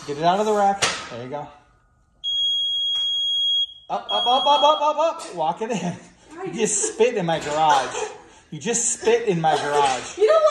Get it out of the rack. There you go. Up, up, up, up, up, up, up. Walk it in. You just spit in my garage. You just spit in my garage. You know what?